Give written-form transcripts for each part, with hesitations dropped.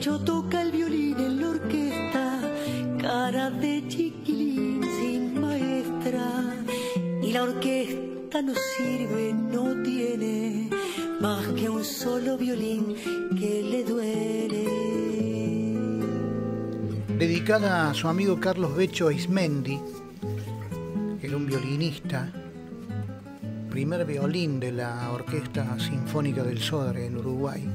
Becho toca el violín en la orquesta, cara de chiquilín sin maestra. Y la orquesta no sirve, no tiene más que un solo violín que le duele. Dedicada a su amigo Carlos Becho Aizmendi, era un violinista, primer violín de la Orquesta Sinfónica del Sodre en Uruguay.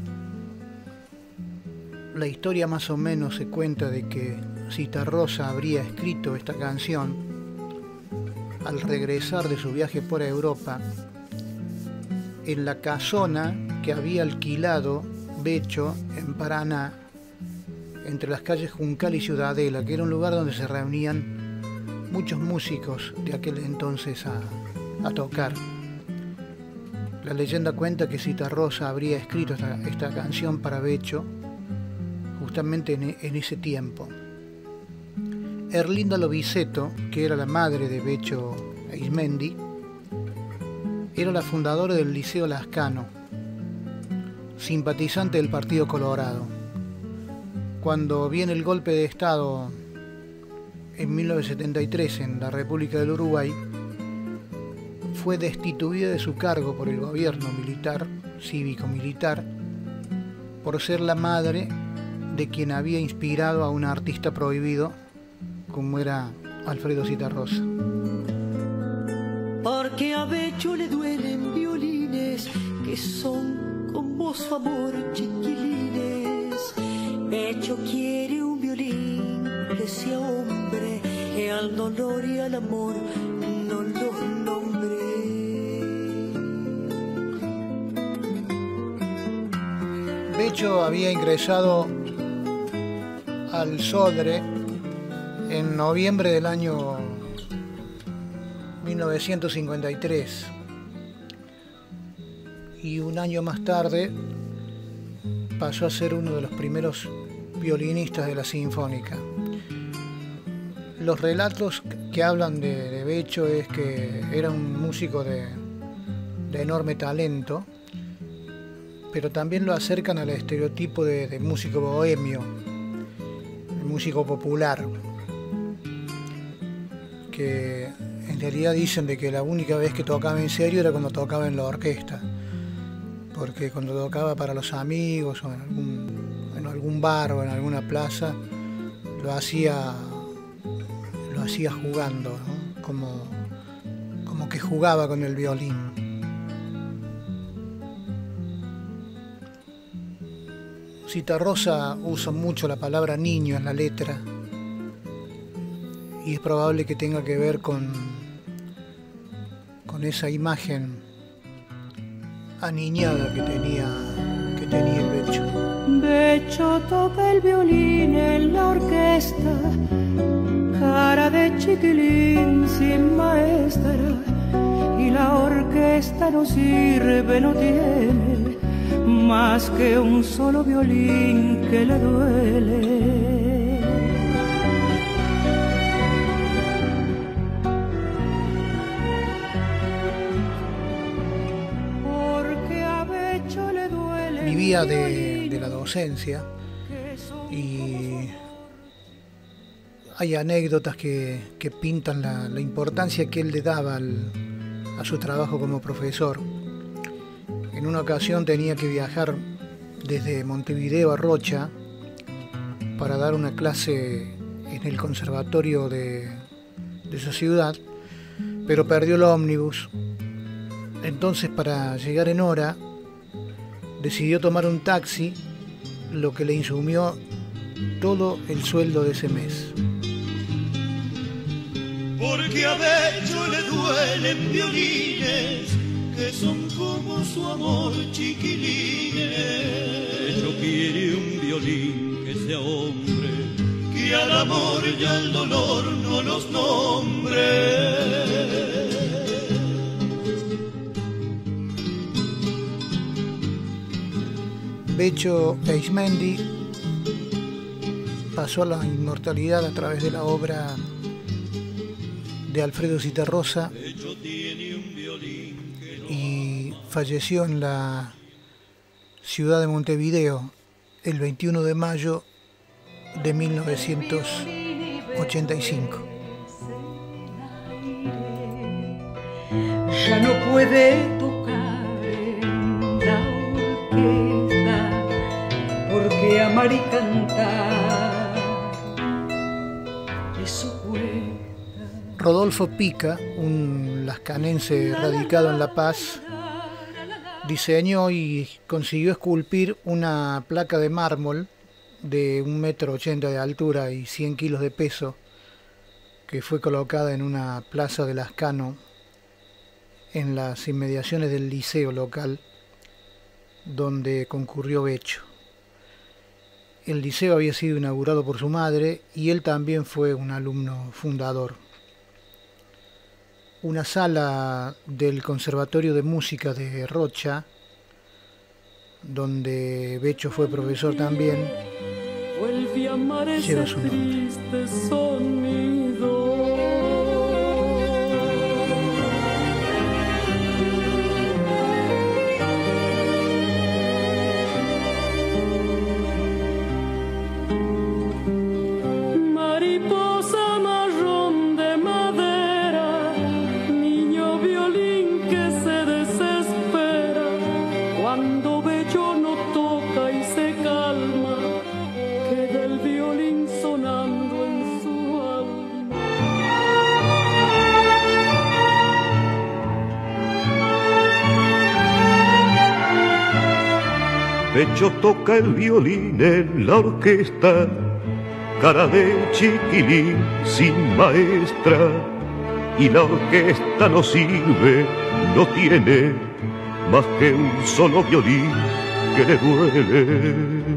La historia más o menos se cuenta de que Citarrosa habría escrito esta canción al regresar de su viaje por Europa en la casona que había alquilado Becho en Paraná, entre las calles Juncal y Ciudadela, que era un lugar donde se reunían muchos músicos de aquel entonces a tocar. La leyenda cuenta que Citarrosa habría escrito esta canción para Becho justamente en ese tiempo. Erlinda Loviseto, que era la madre de Becho Aizmendi, era la fundadora del Liceo Lascano, simpatizante del Partido Colorado. Cuando viene el golpe de Estado en 1973 en la República del Uruguay, fue destituida de su cargo por el gobierno militar, cívico-militar, por ser la madre de quien había inspirado a un artista prohibido como era Alfredo Citarrosa. Porque a Becho le duelen violines que son como su amor chiquilines. Becho quiere un violín que sea hombre, que al dolor y al amor no los nombre. Becho había ingresado al Sodre en noviembre del año 1953 y un año más tarde pasó a ser uno de los primeros violinistas de la Sinfónica. Los relatos que hablan de Becho es que era un músico de enorme talento, pero también lo acercan al estereotipo de músico bohemio, de músico popular, que en realidad dicen de que la única vez que tocaba en serio era cuando tocaba en la orquesta, porque cuando tocaba para los amigos o en algún bar o en alguna plaza lo hacía jugando, ¿no? como que jugaba con el violín. Citarrosa usa mucho la palabra niño en la letra y es probable que tenga que ver con esa imagen aniñada que tenía el Becho. Becho toca el violín en la orquesta, cara de chiquilín sin maestra, y la orquesta no sirve, no tiene más que un solo violín que le duele. Vivía de la docencia y hay anécdotas que pintan la importancia que él le daba a su trabajo como profesor. En una ocasión tenía que viajar desde Montevideo a Rocha para dar una clase en el conservatorio de esa ciudad, pero perdió el ómnibus. Entonces, para llegar en hora, decidió tomar un taxi, lo que le insumió todo el sueldo de ese mes. Porque a Becho le duelen violines que son como su amor chiquilines. Becho quiere un violín que sea hombre, que al amor y al dolor no los nombre. Becho Aizmendi pasó a la inmortalidad a través de la obra de Alfredo Citarrosa y falleció en la ciudad de Montevideo el 21 de mayo de 1985. Ya no puede tocar la orquesta porque amar y cantar eso cuesta. Rodolfo Pica, un lascanense radicado en La Paz, diseñó y consiguió esculpir una placa de mármol de 1,80 m de altura y 100 kilos de peso, que fue colocada en una plaza de Lascano, en las inmediaciones del liceo local donde concurrió Becho. El liceo había sido inaugurado por su madre y él también fue un alumno fundador. Una sala del Conservatorio de Música de Rocha, donde Becho fue profesor también, lleva su nombre. Becho toca el violín en la orquesta, cara de chiquilín sin maestra, y la orquesta no sirve, no tiene más que un solo violín que le duele.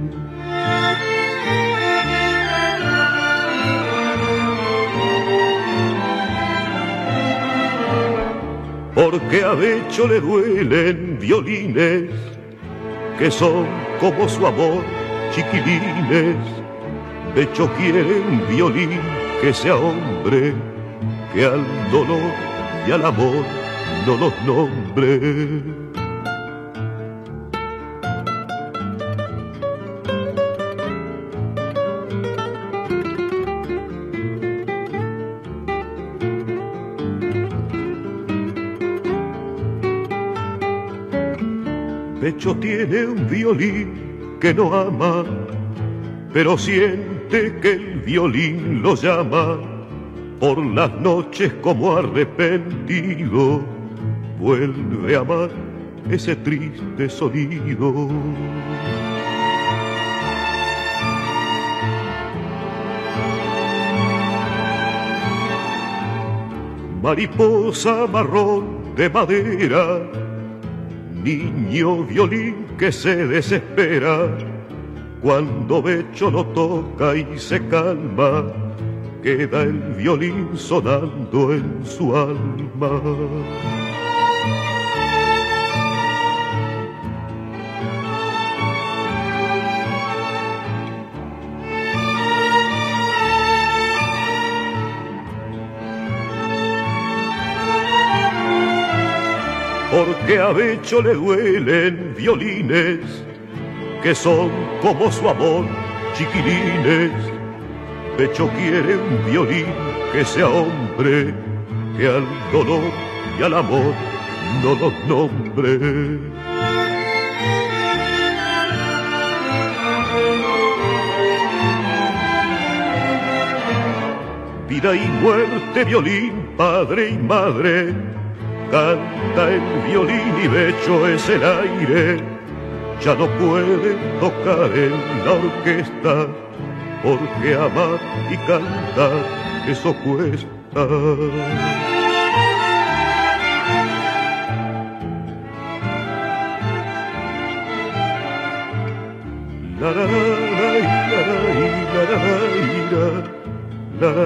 Porque a Becho le duelen violines que son como su amor, chiquilines. Becho quiere un violín que sea hombre, que al dolor y al amor no los nombre. Becho tiene un violín que no ama, pero siente que el violín lo llama. Por las noches como arrepentido, vuelve a amar ese triste sonido. Mariposa marrón de madera, niño violín que se desespera, cuando Becho lo toca y se calma, queda el violín sonando en su alma. Porque a Becho le duelen violines que son como su amor, chiquilines. Becho quiere un violín que sea hombre, que al dolor y al amor no los nombre. Vida y muerte, violín, padre y madre, canta el violín y Becho es el aire. Ya no puede tocar en la orquesta, porque amar y cantar eso cuesta. La la la la la la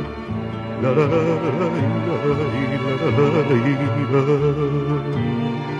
la la la la